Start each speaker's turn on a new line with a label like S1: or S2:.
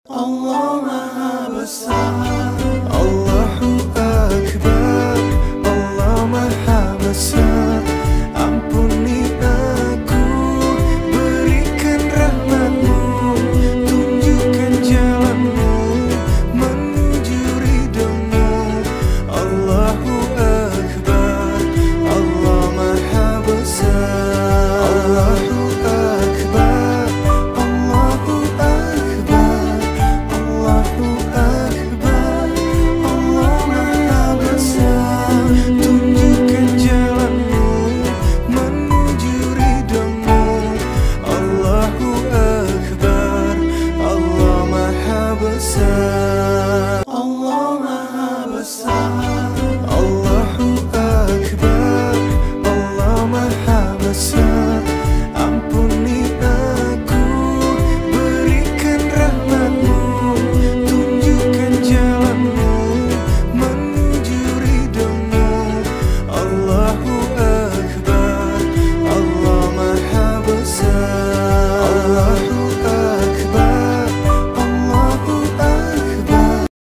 S1: Allah Maha Besar.
S2: Allahu Akbar, Allah Maha Besar. Ampuni aku, berikan rahmat-Mu, tunjukkan jalan-Mu menuju ridho-Mu. Allahu Akbar, Allah Maha Besar. Allahu Akbar, Allahu Akbar, Allahu Akbar, Allah Maha Besar. Tunjukkan jalan-Mu menuju ridho-Mu. Allahu Akbar, Allah Maha Besar.